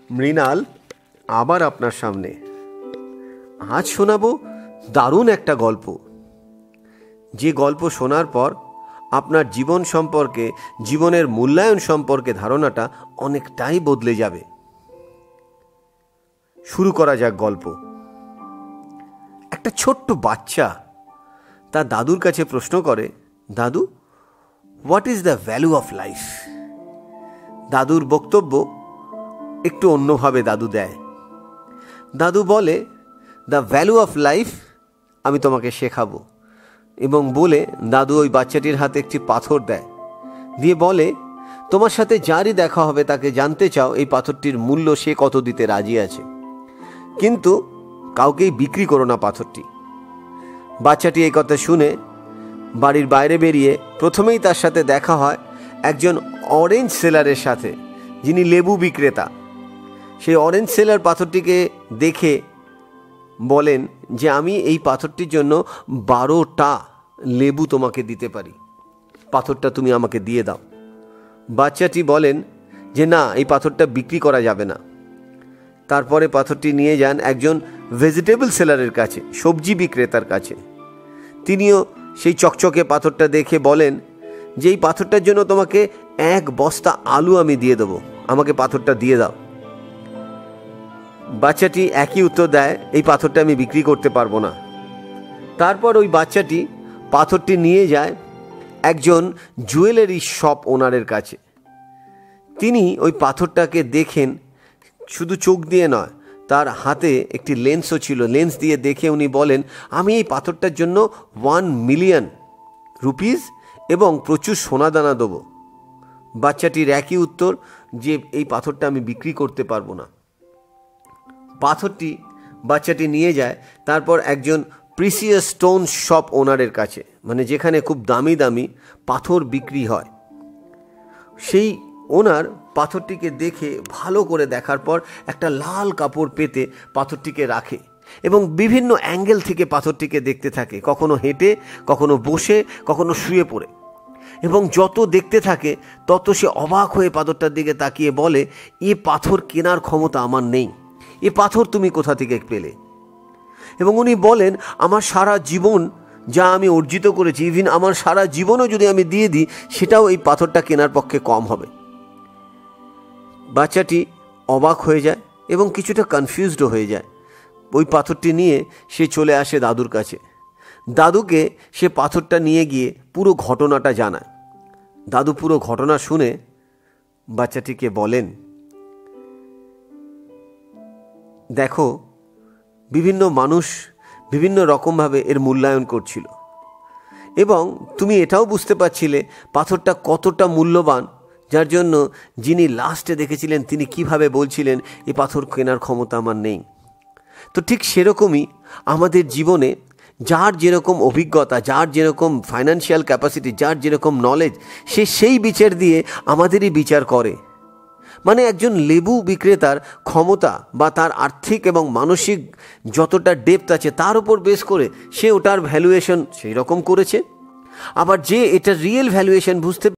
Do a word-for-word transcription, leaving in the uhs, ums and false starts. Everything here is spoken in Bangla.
মৃণাল আবার আপনার সামনে। আজ শোনাবো দারুণ একটা গল্প, যে গল্প শোনার পর আপনার জীবন সম্পর্কে, জীবনের মূল্যায়ন সম্পর্কে ধারণাটা অনেকটাই বদলে যাবে। শুরু করা যাক গল্প। একটা ছোট্ট বাচ্চা তার দাদুর কাছে প্রশ্ন করে, দাদু, what is the value of life? দাদুর বক্তব্য একটু অন্যভাবে দাদু দেয়। দাদু বলে, দ্য ভ্যালু অফ লাইফ আমি তোমাকে শেখাবো। এবং বলে দাদু ওই বাচ্চাটির হাতে একটি পাথর দেয়, দিয়ে বলে, তোমার সাথে যারই দেখা হবে তাকে জানতে চাও এই পাথরটির মূল্য সে কত দিতে রাজি আছে, কিন্তু কাউকেই বিক্রি করো না পাথরটি। বাচ্চাটি এই কথা শুনে বাড়ির বাইরে বেরিয়ে প্রথমেই তার সাথে দেখা হয় একজন অরেঞ্জ সেলারের সাথে, যিনি লেবু বিক্রেতা। সেই অরেঞ্জ সেলার পাথরটিকে দেখে বলেন যে আমি এই পাথরটির জন্য বারোটা লেবু তোমাকে দিতে পারি, পাথরটা তুমি আমাকে দিয়ে দাও। বাচ্চাটি বলেন যে না, এই পাথরটা বিক্রি করা যাবে না। তারপরে পাথরটি নিয়ে যান একজন ভেজিটেবল সেলারের কাছে, সবজি বিক্রেতার কাছে। তিনিও সেই চকচকে পাথরটা দেখে বলেন যে এই পাথরটার জন্য তোমাকে এক বস্তা আলু আমি দিয়ে দেবো, আমাকে পাথরটা দিয়ে দাও। বাচ্চাটি একই উত্তর দেয়, এই পাথরটা আমি বিক্রি করতে পারবো না। তারপর ওই বাচ্চাটি পাথরটি নিয়ে যায় একজন জুয়েলারি শপ ওনারের কাছে। তিনি ওই পাথরটাকে দেখেন, শুধু চোখ দিয়ে নয়, তার হাতে একটি লেন্সও ছিল। লেন্স দিয়ে দেখে উনি বলেন, আমি এই পাথরটার জন্য ওয়ান মিলিয়ন রুপিস এবং প্রচুর সোনাদানা দেবো। বাচ্চাটির একই উত্তর যে এই পাথরটা আমি বিক্রি করতে পারবো না। পাথরটি বাচ্চাটি নিয়ে যায় তারপর একজন প্রিসিয়াস স্টোন শপ ওনারের কাছে, মানে যেখানে খুব দামি দামি পাথর বিক্রি হয়। সেই ওনার পাথরটিকে দেখে ভালো করে দেখার পর একটা লাল কাপড় পেতে পাথরটিকে রাখে এবং বিভিন্ন অ্যাঙ্গেল থেকে পাথরটিকে দেখতে থাকে, কখনো হেঁটে, কখনো বসে, কখনো শুয়ে পড়ে। এবং যত দেখতে থাকে তত সে অবাক হয়ে পাথরটার দিকে তাকিয়ে বলে, এ পাথর কেনার ক্ষমতা আমার নেই, এ পাথর তুমি কোথা থেকে পেলে? এবং উনি বলেন, আমার সারা জীবন যা আমি অর্জিত করেছি, ইভিন আমার সারা জীবনও যদি আমি দিয়ে দিই, সেটাও এই পাথরটা কেনার পক্ষে কম হবে। বাচ্চাটি অবাক হয়ে যায় এবং কিছুটা কনফিউজড হয়ে যায়। ওই পাথরটি নিয়ে সে চলে আসে দাদুর কাছে। দাদুকে সে পাথরটা নিয়ে গিয়ে পুরো ঘটনাটা জানায়। দাদু পুরো ঘটনা শুনে বাচ্চাটিকে বলেন, দেখো, বিভিন্ন মানুষ বিভিন্ন রকমভাবে এর মূল্যায়ন করছিল এবং তুমি এটাও বুঝতে পারছিলে পাথরটা কতটা মূল্যবান, যার জন্য যিনি লাস্টে দেখেছিলেন তিনি কিভাবে বলছিলেন, এ পাথর কেনার ক্ষমতা আমার নেই। তো ঠিক সেরকমই আমাদের জীবনে যার যেরকম অভিজ্ঞতা, যার যেরকম ফাইন্যান্সিয়াল ক্যাপাসিটি, যার যেরকম নলেজ, সে সেই বিচার দিয়ে আমাদেরই বিচার করে। মানে একজন লেবু বিক্রেতার ক্ষমতা বা তার আর্থিক এবং মানসিক যতটা ডেপথ আছে তার উপর বেস করে সে ওটার ভ্যালুয়েশন সেই রকম করেছে। আবার যে এটা রিয়েল ভ্যালুয়েশন বুঝতে